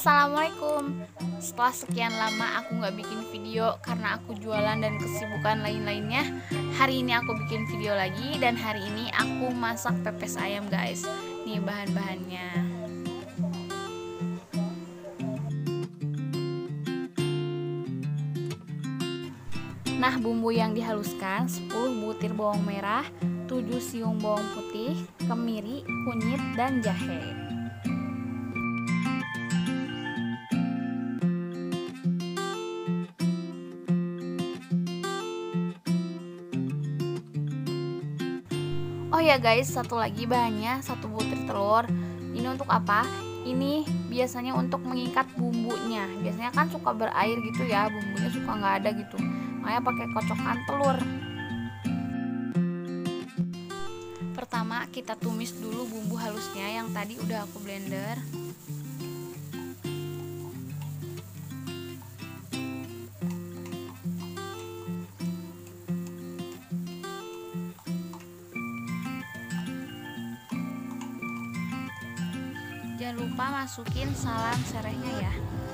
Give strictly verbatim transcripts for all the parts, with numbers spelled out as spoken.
Assalamualaikum. Setelah sekian lama aku nggak bikin video karena aku jualan dan kesibukan lain-lainnya, hari ini aku bikin video lagi dan hari ini aku masak pepes ayam guys. Nih bahan-bahannya. Nah, bumbu yang dihaluskan sepuluh butir bawang merah, tujuh siung bawang putih, kemiri, kunyit, dan jahe. Oh ya guys, satu lagi bahannya satu butir telur. Ini untuk apa? Ini biasanya untuk mengikat bumbunya. Biasanya kan suka berair gitu ya, bumbunya suka nggak ada gitu. Makanya pakai kocokan telur. Pertama kita tumis dulu bumbu halusnya yang tadi udah aku blender. Jangan lupa masukin salam serehnya ya.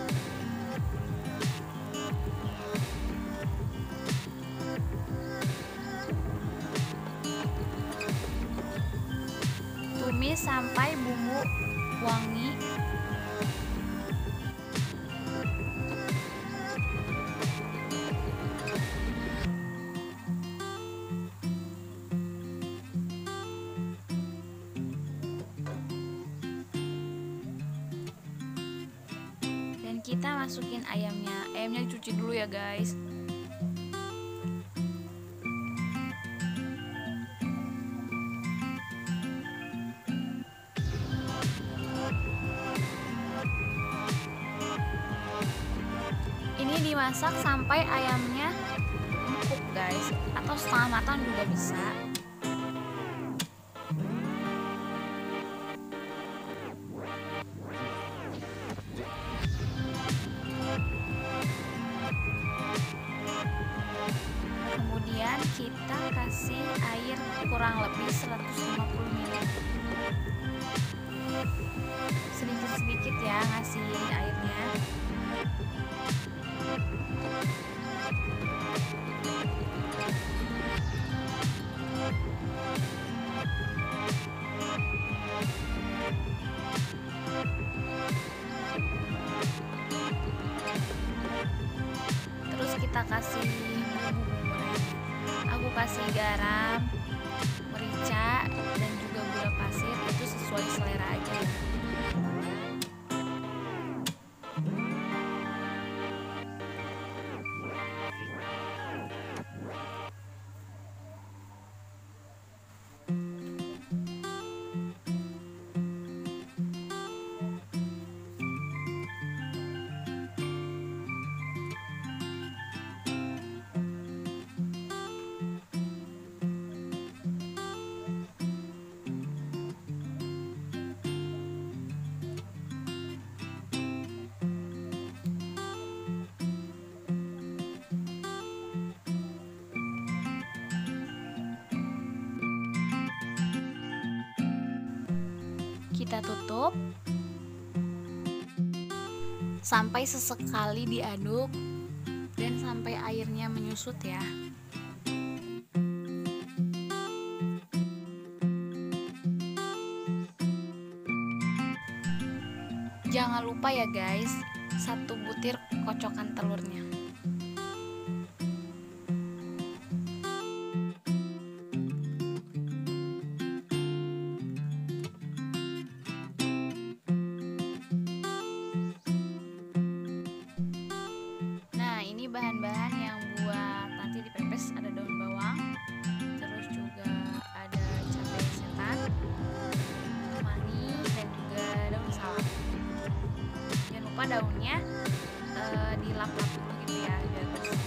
Tumis sampai bumbu wangi. Kita masukin ayamnya. Ayamnya dicuci dulu ya guys. Ini dimasak sampai ayamnya empuk guys, atau setengah matang juga bisa. Kemudian kita kasih air kurang lebih seratus lima puluh mililiter. Sedikit-sedikit ya ngasih airnya. Terus kita kasih bumbu-bumbu lainnya. Aku kasih garam, merica, dan juga gula pasir. Itu sesuai selera aja ya. Kita tutup sampai sesekali diaduk dan sampai airnya menyusut ya. Jangan lupa ya guys, satu butir kocokan telurnya. Bahan-bahan yang buat nanti dipepes ada daun bawang, terus juga ada cabai setan, kemangi, dan juga daun salam. Jangan lupa daunnya e, dilap-lap dulu gitu ya biar bersih.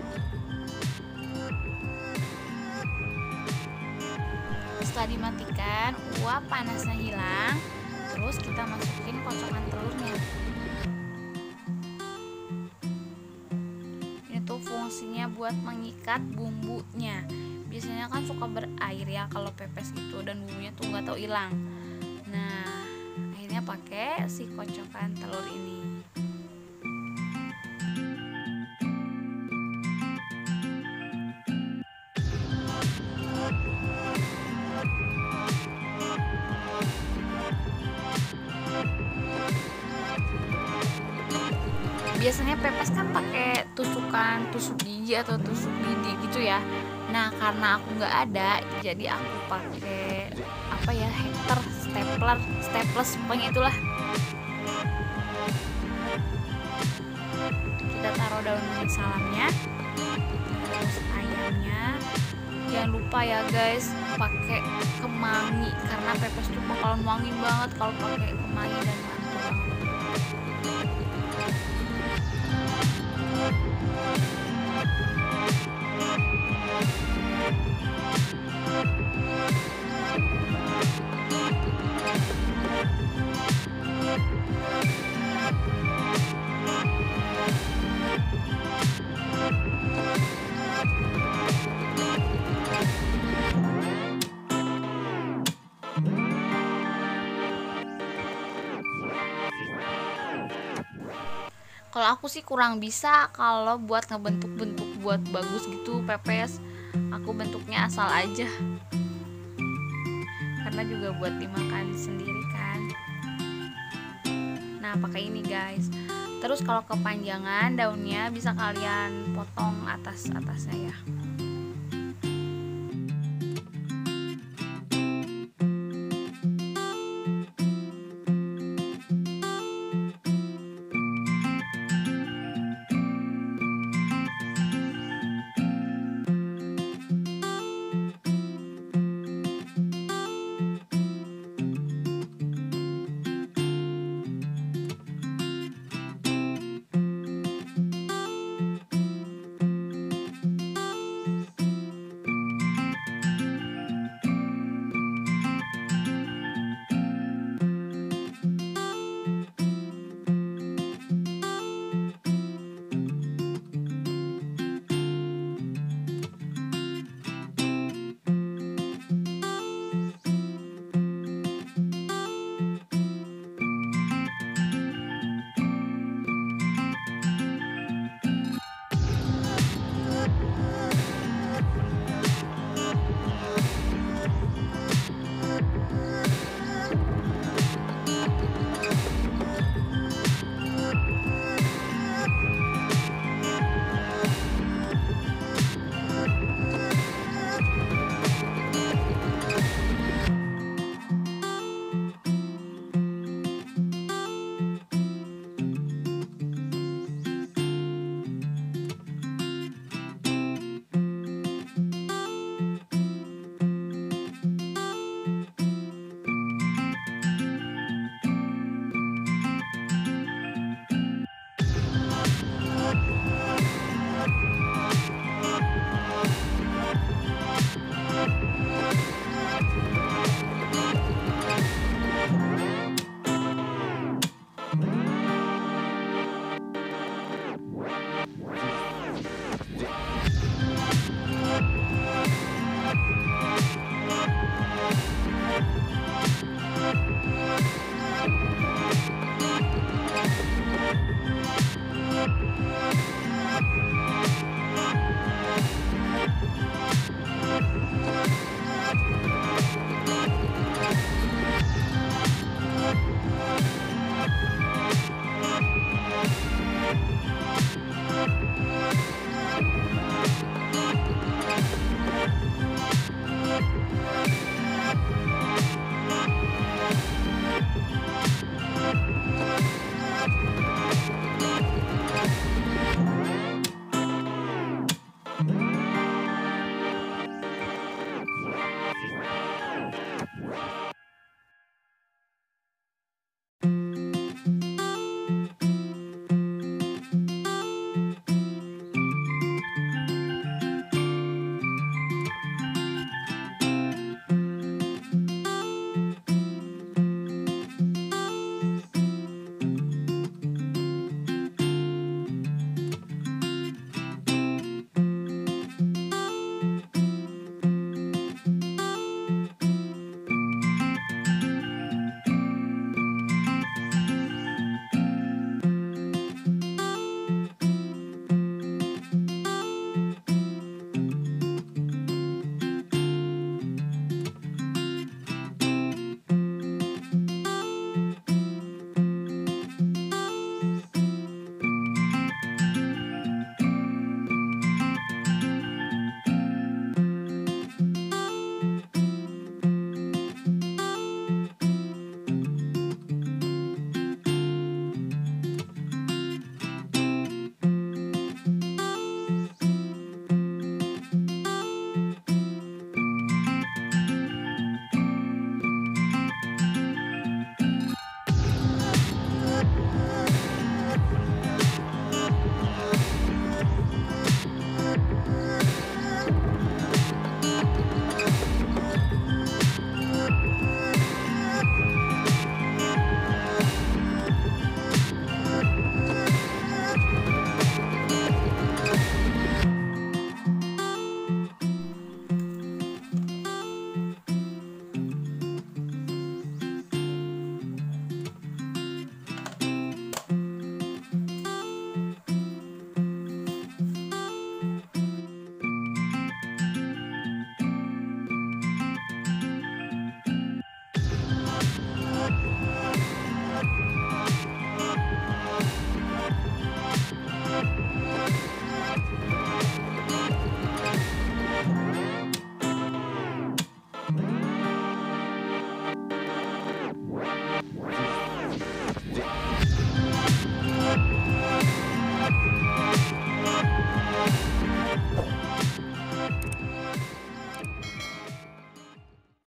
Setelah dimatikan, uap panasnya hilang, terus kita masukin kocokan telurnya. Fungsinya buat mengikat bumbunya. Biasanya kan suka berair ya kalau pepes itu, dan bumbunya tuh nggak tahu hilang. Nah, akhirnya pakai si kocokan telur ini. Biasanya pepes kan pakai tusukan tusuk gigi atau tusuk lidi gitu ya. Nah karena aku nggak ada, jadi aku pakai apa ya, hektar, stapler, staples, pokoknya itulah. Kita taruh daun salamnya, terus ayamnya. Jangan lupa ya guys, pakai kemangi karena pepes tuh bakalan wangi banget kalau pakai kemangi dan mantul banget. Kalau aku sih kurang bisa kalau buat ngebentuk-bentuk buat bagus gitu pepes. Aku bentuknya asal aja. Karena juga buat dimakan sendiri kan. Nah, pakai ini guys. Terus kalau kepanjangan daunnya bisa kalian potong atas-atasnya ya.